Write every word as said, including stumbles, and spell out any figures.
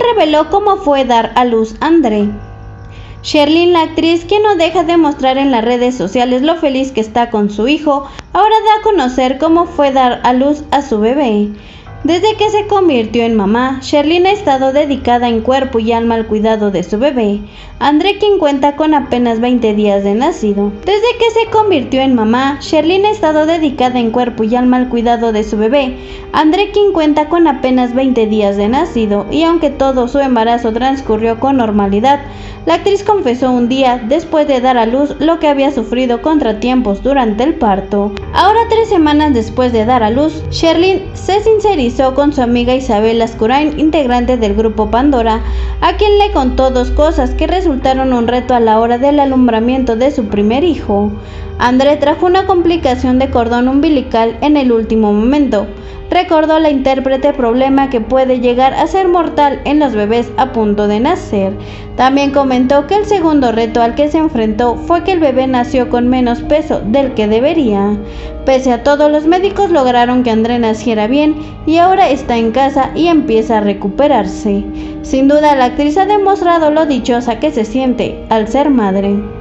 reveló cómo fue dar a luz a André. Sherlyn, la actriz, quien no deja de mostrar en las redes sociales lo feliz que está con su hijo, ahora da a conocer cómo fue dar a luz a su bebé. Desde que se convirtió en mamá, Sherlyn ha estado dedicada en cuerpo y alma al cuidado de su bebé, André, quien cuenta con apenas veinte días de nacido. Desde que se convirtió en mamá, Sherlyn ha estado dedicada en cuerpo y alma al cuidado de su bebé, André, quien cuenta con apenas veinte días de nacido, y aunque todo su embarazo transcurrió con normalidad, la actriz confesó un día, después de dar a luz, lo que había sufrido contratiempos durante el parto. Ahora, tres semanas después de dar a luz, Sherlyn se sincerizó con su amiga Isabel Lascurain, integrante del grupo Pandora, a quien le contó dos cosas que resultaron un reto a la hora del alumbramiento de su primer hijo. André trajo una complicación de cordón umbilical en el último momento. Recordó la intérprete problema que puede llegar a ser mortal en los bebés a punto de nacer. También comentó que el segundo reto al que se enfrentó fue que el bebé nació con menos peso del que debería. Pese a todo, los médicos lograron que André naciera bien y ahora está en casa y empieza a recuperarse. Sin duda, la actriz ha demostrado lo dichosa que se siente al ser madre.